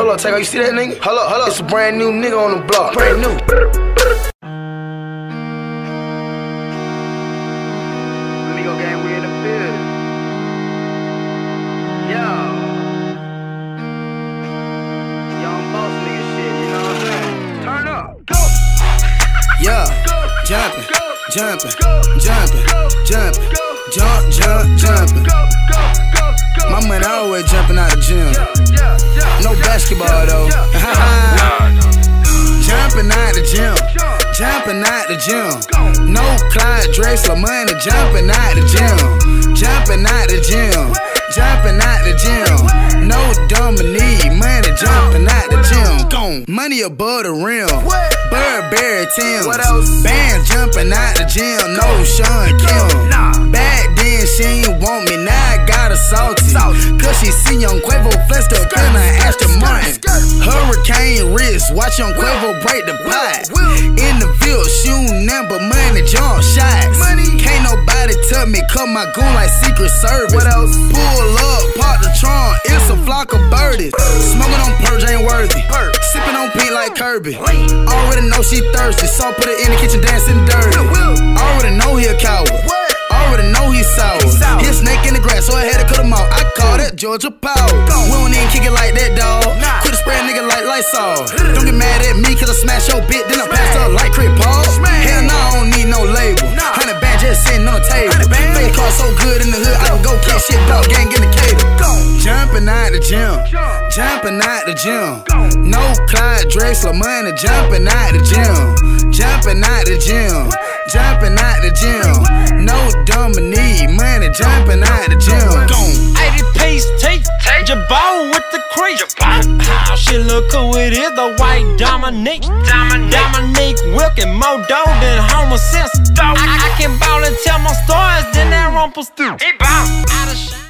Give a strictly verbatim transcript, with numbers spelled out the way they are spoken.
hold up, Taco, you see that nigga? Hold up, hold up. It's a brand new nigga on the block. Brand new. Amigo gang, we in the field. Yo. Young boss nigga shit, you know what I'm saying? Turn up. Go. Yeah. Jumping, jumping, jumping, jumping, jump, jump, jumping. My money always jumping out the gym. No basketball though. Jumping out the gym, jumping out the gym. No Clyde Drexler money, jumping out the gym, jumping out the gym, jumping out the gym. No Dominique money, jumping out the gym. Gone, money above the rim. Burberry Tim, bands jumping out the gym. No Sean Kim. Back then she ain't want me, now I got her salty. Cause she see Young Quavo flex up in her Aston Martin. Hurricane wrist, watch Young Quavo break the pot. In the field, shooting number money, jump shots. Can't nobody tell me, cut my goon like Secret Service. Pull up, park the trunk, it's a flock of birdies. Smoking on purge ain't worthy, sipping on pink like Kirby. Already know she thirsty, so put her in the kitchen dancing dirty. Already know he a coward, already know he sour. He a snake in the grass, so I had to cut him out. I call that Georgia Power. We don't even kick it like that, dawg. Quit spraying nigga like Lysol. Don't get mad at me cause I smash your bitch, then I pass up like Crit Paul. Hell no, I don't need no label. Hundred band just sitting on the table. Fake car so good in the hood, I can go kick shit, dog gang in the cable. Jumping out the gym, jumping out the gym. No Clyde Drexler money, jumping out the gym, jumping out the gym, jumping out the gym. No Dominique money, jumping out the gym. eighty piece T, Jabot with the crease. How she look cool, it is the white Dominique. Dominique Wilkin, more dough than Homer Simpson. I, I can ball and tell my stories, then that Rumpelstiltskin. He ball out of shine.